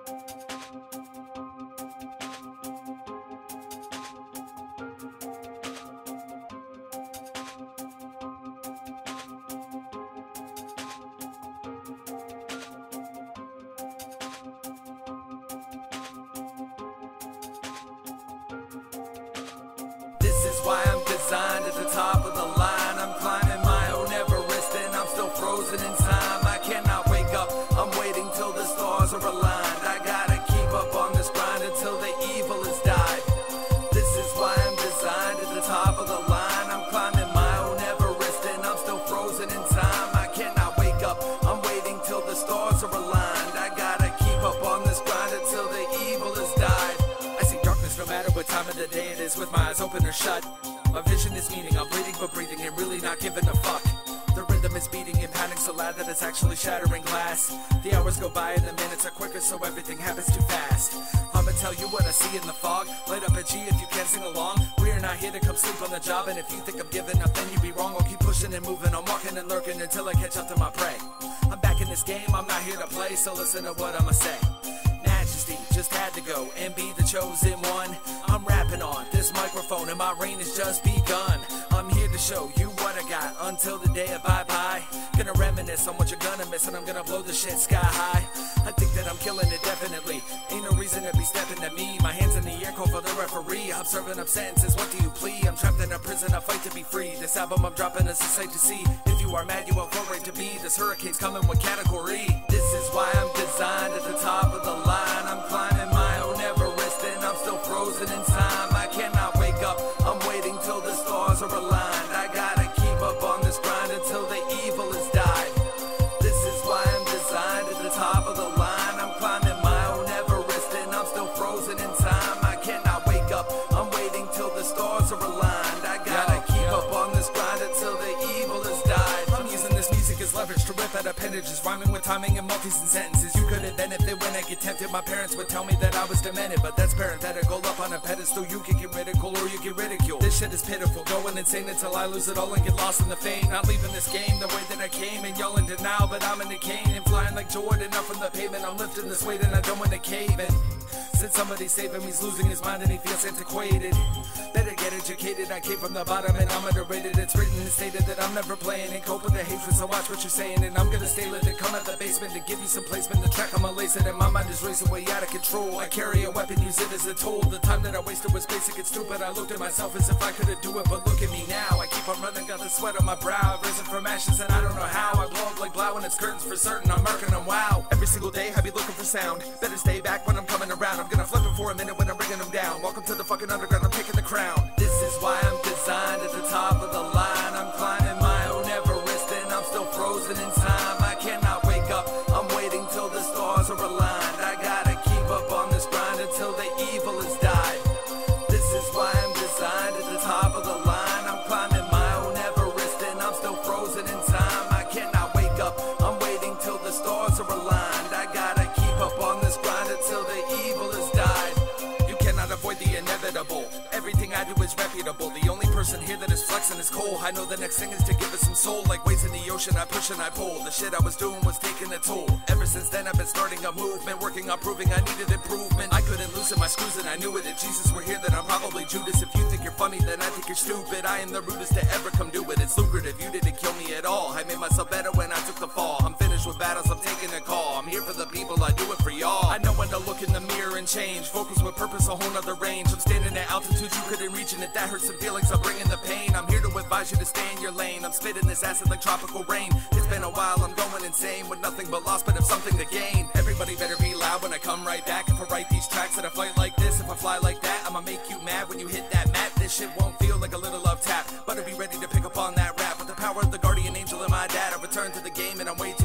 This is why I'm designed at the top of the line. I'm climbing my own Everest and I'm still frozen in time. I cannot wake up, I'm waiting till the stars are aligned. I gotta keep up on this grind until the evil has died. This is why I'm designed at the top of the line. I'm climbing my own Everest and I'm still frozen in time. I cannot wake up, I'm waiting till the stars are aligned. I gotta keep up on this grind until the evil has died. I see darkness no matter what time of the day it is, with my eyes open or shut. My vision is meaning, I'm bleeding but breathing and really not giving a fuck. The rhythm is beating and pounding so loud that it's actually shattering glass. The hours go by and the minutes are quicker, so everything happens too fast. I'ma tell you what I see in the fog. Light up a G if you can't sing along. We're not here to come sleep on the job, and if you think I'm giving up then you'd be wrong. I'll keep pushing and moving, I'm walking and lurking until I catch up to my prey. I'm back in this game, I'm not here to play, so listen to what I'ma say. Majesty, just had to go and be the chosen one. I'm rapping on this microphone and my reign has just begun. I'm here to show you what I got until the day of bye-bye. Gonna reminisce on what you're gonna miss, and I'm gonna blow the shit sky high. I think that I'm killing it definitely, ain't no reason to be stepping at me. My hands in the air, call for the referee. I'm serving up sentences, what do you plea? I'm trapped in a prison, I fight to be free. This album I'm dropping is a sight to see. If you are mad, you won't vote right to be. This hurricane's coming with category. This is why I'm designed at the top of the line. I'm climbing my own Everest and I'm still frozen in time. I cannot wake up, I'm waiting till the stars are aligned. I gotta keep up on this grind until the evil has died. This is why I'm designed at the top of the line. I'm climbing my own Everest and I'm still frozen in time. I cannot wake up, I'm waiting till the stars are aligned. I gotta keep up on this grind until the evil has died. I'm using this music as leverage to rip out appendages, rhyming with timing and multis and sentences. You could have benefited when I get tempted. My parents would tell me that I was demented, but that's parenthetical. Up on a pedestal, you can get ridicule or you get ridiculed. This shit is pitiful, going insane until I lose it all and get lost in the fame. Not leaving this game the way that I came, and y'all in denial, but I'm in the cane and flying like Jordan up from the pavement. I'm lifting this weight and I don't want to cave in. Since somebody's saving me, he's losing his mind and he feels antiquated. Better get educated, I came from the bottom and I'm underrated. It's written and stated that I'm never playing and cope with the hatred, so watch what you're saying. And I'm gonna stay lit and come out the basement to give you some placement. The track I'ma lace it and my mind is racing way out of control. I carry a weapon, use it as a tool. The time that I wasted was basic and stupid. I looked at myself as if I couldn't do it, but look at me now. I keep on running, got the sweat on my brow. I've risen from ashes and I don't know how. I blow up like Blau and it's curtains for certain. I'm murking them, wow. Every single day I be looking for sound. Better stay back when I'm coming around. I'm gonna flip it for a minute when I'm bringing them down. Welcome to the fucking underground, I'm taking the crown. This is why I'm designed at the top of the line. I'm climbing my own Everest and I'm still frozen in time. I cannot wake up, I'm waiting till the stars are aligned. I gotta keep up on this grind until the evil has died. This is why I'm designed at the top of the line. I'm climbing my own Everest and I'm still frozen in time. I cannot wake up, I'm waiting till the stars are aligned. I gotta keep up on this grind until the evil has died. You cannot avoid the inevitable. Everything I do is reputable. The only person here that is flexing is cool. I know the next thing is to give it some soul. Like waves in the ocean, I push and I pull. The shit I was doing was taking a toll. Ever since then I've been starting a movement, working on proving I needed improvement. I couldn't loosen my screws and I knew it. If Jesus were here then I'm probably Judas. If you think you're funny then I think you're stupid. I am the rudest to ever come do it. It's lucrative, you didn't kill me at all. I made myself better when I took the fall. I'm finished with battles, I'm taking a call. I'm here for the people, I do it for y'all. I know when to look in the mirror and change. Focus with purpose, a whole nother range. I'm standing at altitudes you couldn't reach, and if that hurts some feelings, I'm bringing the pain. I'm here to advise you to stay in your lane. I'm spitting this acid like tropical rain. It's been a while, I'm going insane with nothing but loss, but have something to gain. Everybody better be loud when I come right back. If I write these tracks that I fight like this, if I fly like that, I'ma make you mad when you hit that mat. This shit won't feel like a little love tap, but I'll be ready to pick up on that rap. With the power of the guardian angel in my dad, I return to the game and I'm way